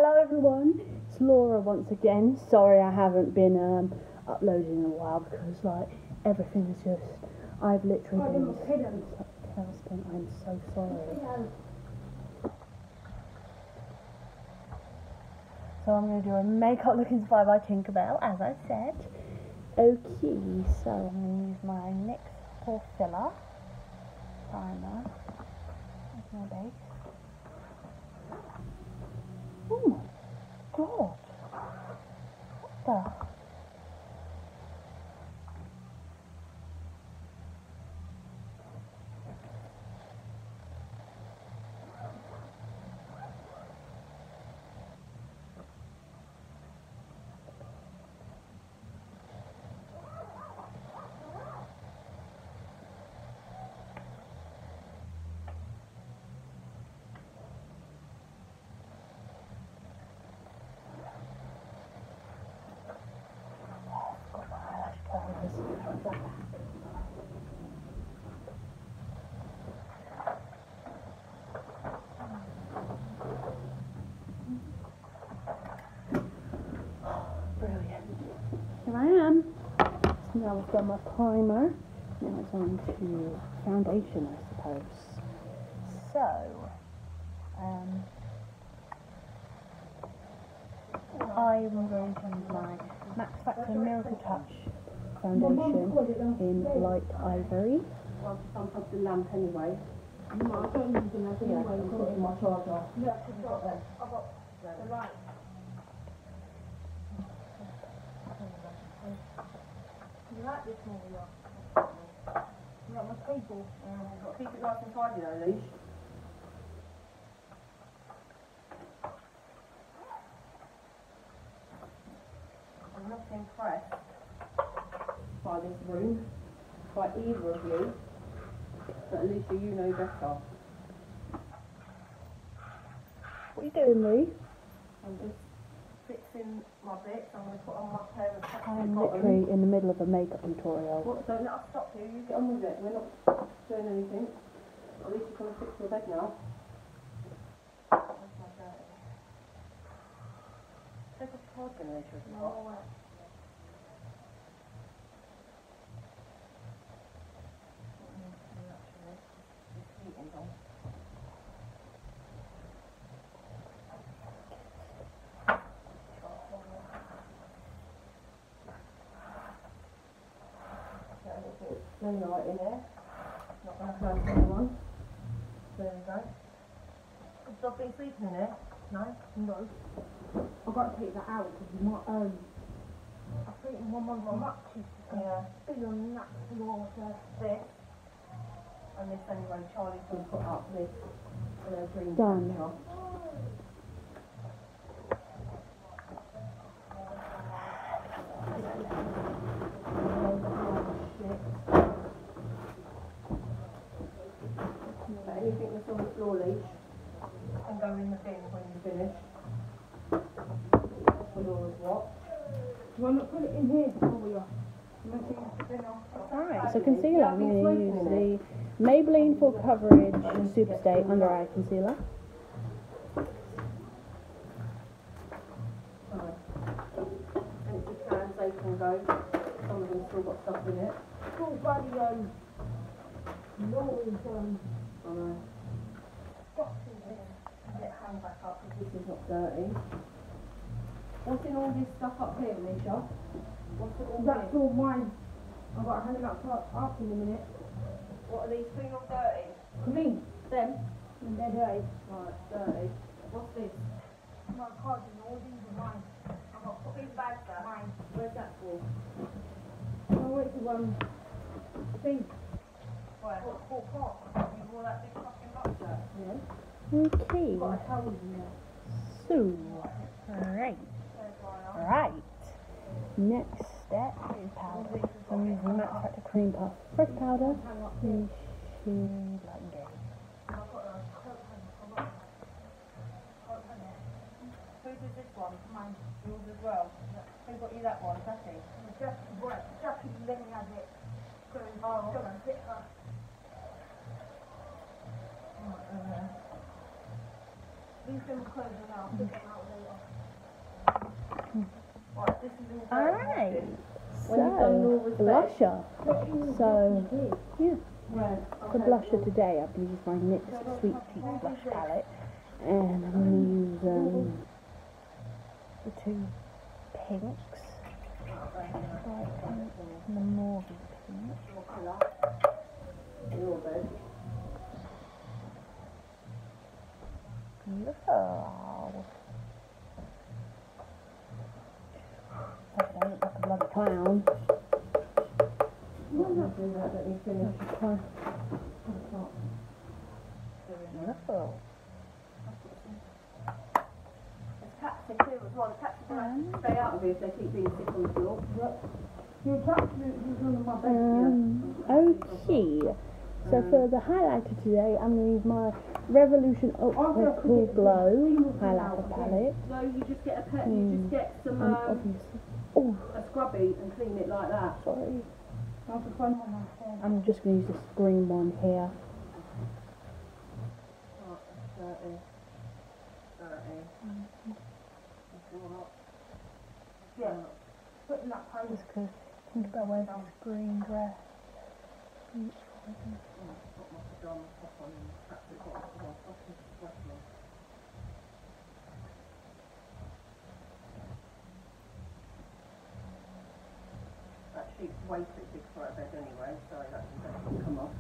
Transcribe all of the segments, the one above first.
Hello everyone, it's Laura once again. Sorry I haven't been uploading in a while because like everything is just, I've literally been in such a tailspin. I'm so sorry. So I'm going to do a makeup look inspired by Tinkerbell, as I said. Okay, so I'm going to use my NYX Pore Filler primer as my base. Oh my god! What the? Brilliant. Here I am. So now I've done my primer. Now it's on to foundation, I suppose. So, I'm going to use my Max Factor Miracle Touch foundation in light ivory. I'll just unplug the lamp anyway. No, I don't use the lamp anyway. I've got it in my charger. Yeah, I've got the light. You like this more, yeah? You like my table? I've got to keep it nice and tidy though, Leash. I'm not impressed by this room, by either of you, but at least you know better. What are you doing, Lee? I'm just fixing my bits. I'm going to put on my pair of tracksuit I'm bottoms. literally in the middle of a makeup tutorial. What? Don't let us stop you. You get on with it. We're not doing anything. At least you're going to fix your bed now. Where's my dirty? Take a card generator as well. No. Then right in there. Not going to hurt anyone. There we go. Have you been sleeping in there? No? No. I've got to take that out because you might I think one of my matches be on that floor this. And this anyway, Charlie's going to put up this green Done. Anything that's on the floor, Leash, and go in the bin when you finish. For Laura's watch. Do I not put it in here for you? Alright, so concealer. I'm going to use the Maybelline Full Coverage Superstay Under Eye Concealer. Empty cans, they can go. Some of them still got stuff in it. Still bloody, Laura's, I know. Stop it. Get it hung back up because this is not dirty. What's in all this stuff up here, Misha? What's it all That's all mine. I've got to hang it up in a minute. What are these clean or dirty? Clean. Them? And they're dirty. Right, dirty. What's this? My cards and all these are mine. I've got to put these bags there. Mine. Where's that for? I went to thing. Where? What part? You wore that big fucking box shirt? Yeah. Okay. Got a towel in there. So, right. Next step is powder. So I'm using Max Factor Cream Puff Fresh Powder. You should like it. Who did this one? Mine. Yours as well. Who got you that one? Jackie? Jackie let me have it. Oh, okay. These things closing now. I'll pick them out later. Right, this is all Alright, When you've done Laura's blusher. So, yeah, Right, for blusher today I've used my NYX Sweet Tea Blush palette, and I'm going to use the two pinks, bright pink and the mauve pink. Beautiful. I don't look like a bloody clown. Beautiful. There's cats in here as well. The cats are going to stay out of here if they keep being sick on the floor. Your cat is under my bed. Okay. So for the highlighter today, I'm going to use my Revolution Ultra Cool Glow highlighter palette. So you just get a pet, you just get some a scrubby and clean it like that. Sorry. I'm just going to use this green one here. Right, 30. Yeah. Putting that pose. Just because Tinkerbell wears this green dress. That sheet's way too big for a bed anyway, so that can come off.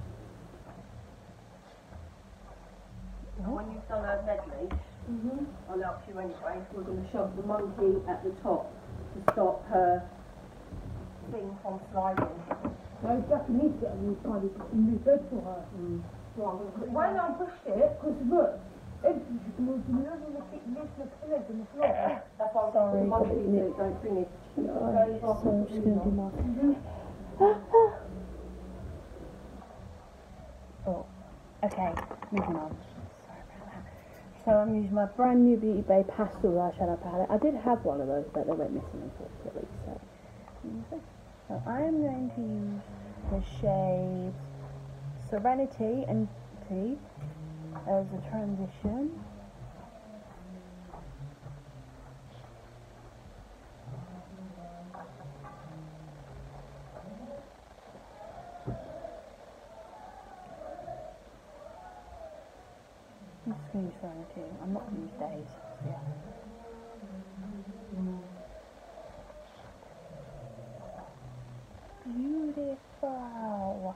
And when you've done her medley, I'll help you anyway. We're going to shove the monkey at the top to stop her thing from sliding. No, Jackie needs to get a new bed for her. Why not push it? Because look, everything she can move to the middle of the pillows on the floor. That's why Sorry, the monkey but don't bring it. So I'm just going to do my... Oh, okay, moving on. Sorry about that. So I'm using my brand new Beauty Bay Pastel Eyeshadow Palette. I did have one of those, but they went missing unfortunately. So I'm going to use the shades Serenity and Tea as a transition. I'm just going to use Serenity. I'm not going to use Days. Yeah. Beautiful.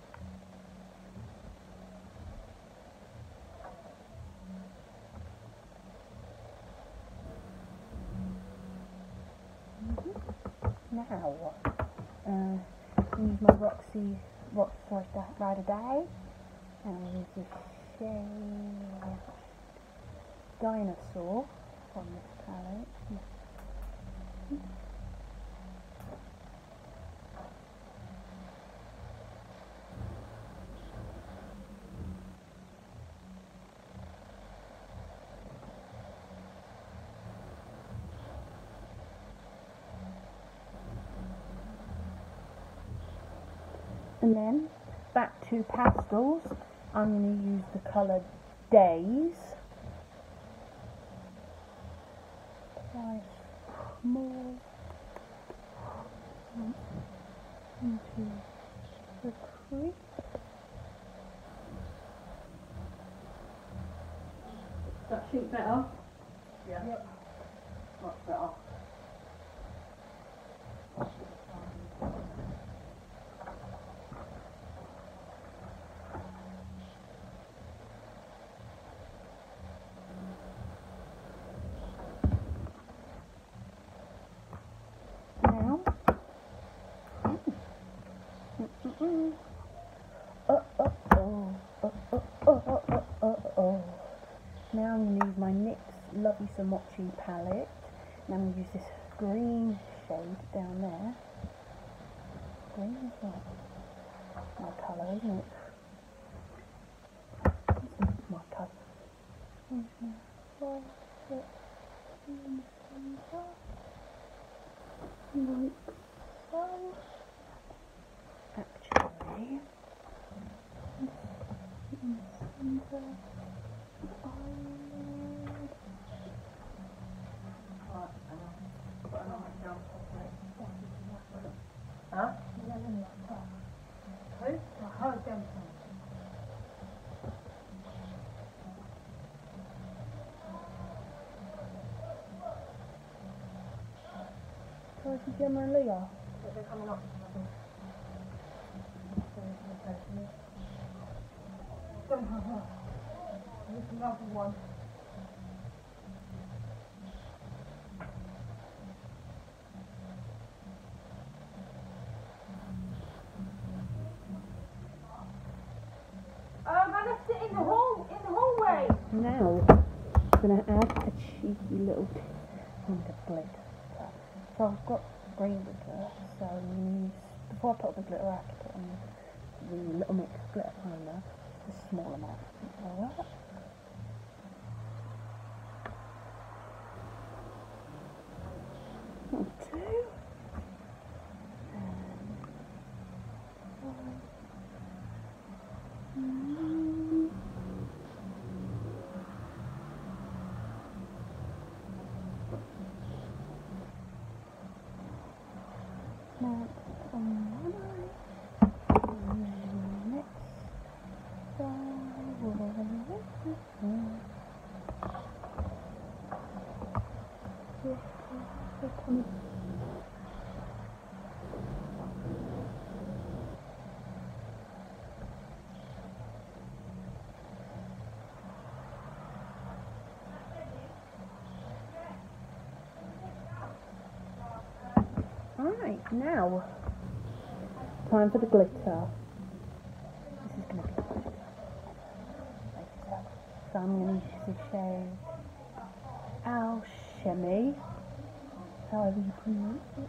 Now, use my Roxy Rider Day, and I'll use the shade Dinosaur from this palette. And then, back to pastels, I'm going to use the colour Days. Apply more into the crease. Is that sheet better? Yeah. Yep. Much better. Now I'm going to use my NYX Lovely Mochi palette. And I'm going to use this green shade down there. Green is what? My colour, isn't it? It's my colour. Like so. Actually, in the centre, see Gemma and Leah? They're coming up. Don't have her. There's another one. I left it in the hallway. Now, I'm going to add a cheeky little hint of glitter. So I've got green glitter, so I'm going to use, before I put the glitter, I have to put on the little mix of glitter primer, just a small amount. Alright. That'll do. Alright, now, time for the glitter. This is going to be good. So I'm going to use the shade Alchemy, however you pronounce it.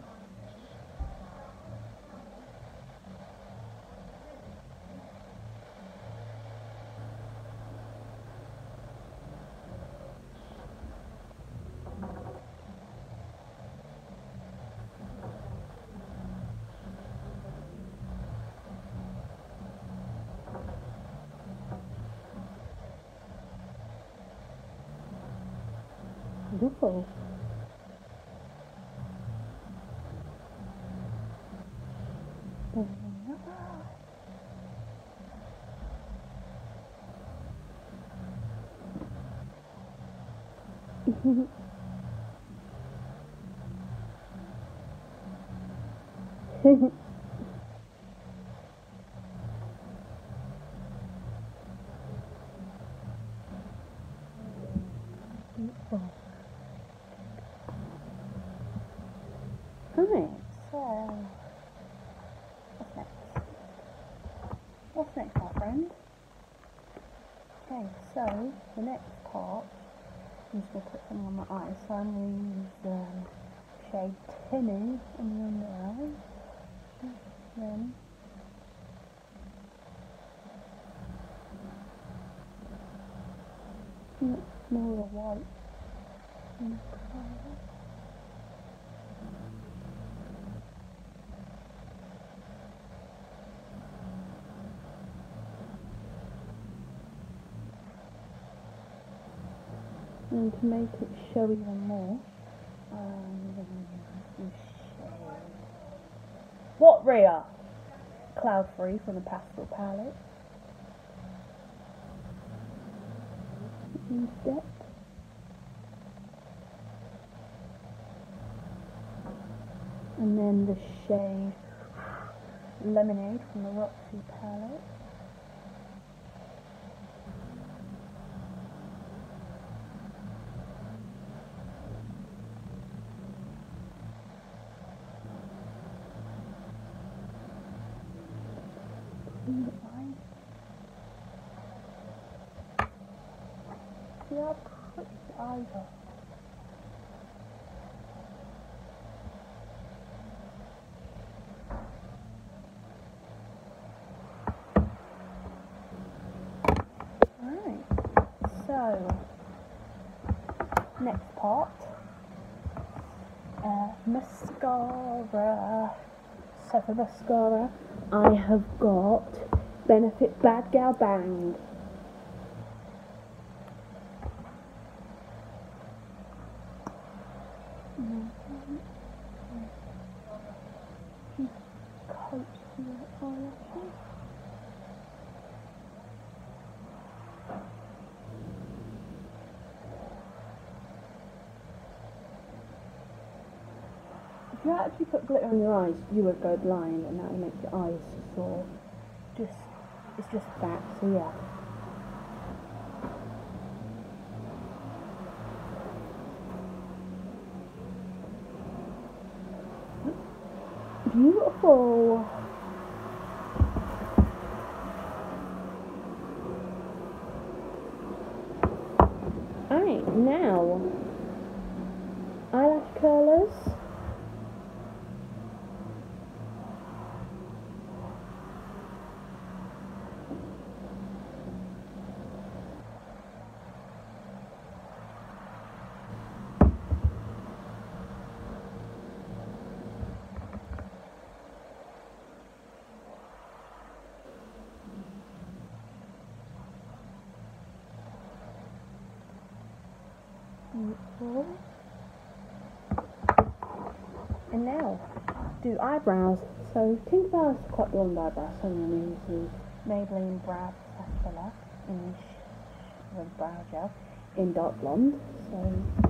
Beautiful. Beautiful. Right, so what's next? What's next, my friend? Okay, so the next part, I'm just going to put something on my eyes. So I'm going to use shade Tinny on the under eye. Then more of a white in the colour. And to make it show even more, I'm going to use this shade. What, Rhea? Cloud Free from the Pastel palette. Instead. And then the shade Lemonade from the Roxy palette. See how pretty the eyes are. Alright, so next part, mascara. So for mascara, I have got Benefit Bad Gal Bang. Coat your eyelashes. you actually put glitter on your eyes, you would go blind, and that would make your eyes sore. It's just a fact, so yeah. Beautiful. Alright, now eyelash curlers. And now, do eyebrows. So Tinkerbell has quite blonde eyebrows, so I'm going to use the Maybelline Brow Filler in with brow gel in dark blonde. So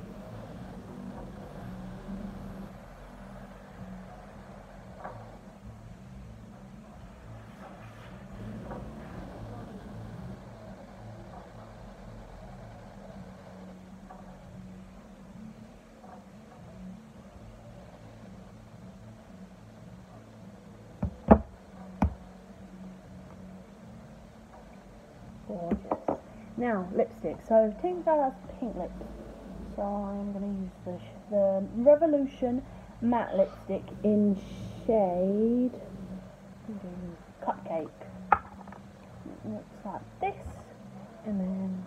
gorgeous. Now, lipstick. So, Tinkerbell has pink lips. So, I'm going to use the Revolution matte lipstick in shade Cupcake. It looks like this. And then...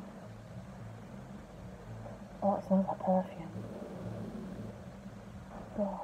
oh, it smells like perfume. Gosh.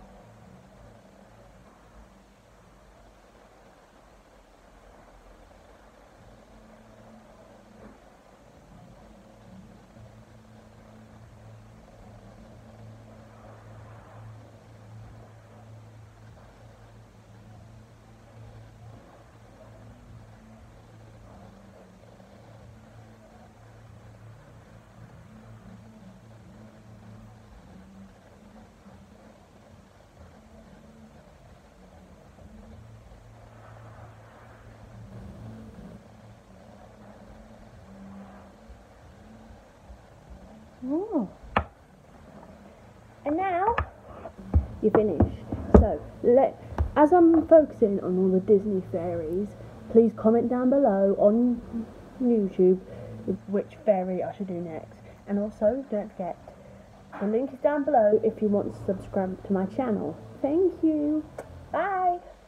Oh. And now you're finished. So as I'm focusing on all the Disney fairies, please comment down below on YouTube which fairy I should do next. And also don't forget, the link is down below if you want to subscribe to my channel. Thank you. Bye.